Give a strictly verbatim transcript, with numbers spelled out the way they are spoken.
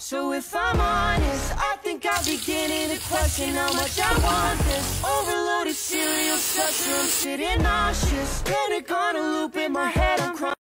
So if I'm honest, I think I'm beginning to question how much I want this. Overloaded cereal structure, I'm sitting nauseous. Panic on a loop in my head, I'm crying.